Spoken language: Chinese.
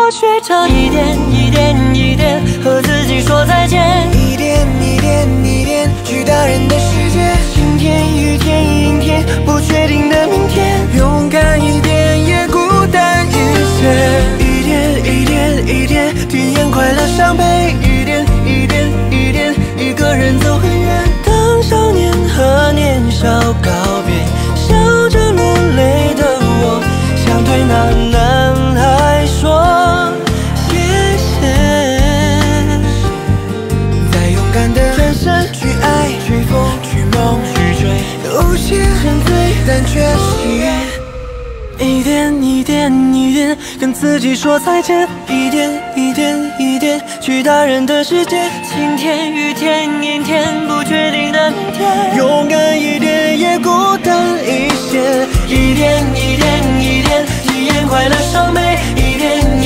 学着一点一点一点和自己说再见， 一点一点一点去大人的世界。晴天、雨天、阴天，不确定的明天，勇敢一点也孤单一些。一点一点一点体验快乐伤悲，一点一点一点一个人走很远。当少年和年少告别，笑着落泪的我，想对那男孩说谢谢。再勇敢的转身去爱，去疯，去梦，去追，有些很醉，但却喜悦。一点一点一点跟自己说再见，一点一点一点去大人的世界。 晴天、雨天、阴天，不确定的明天， 勇敢一点也孤单一些。 一点一点一点体验快乐伤悲，一点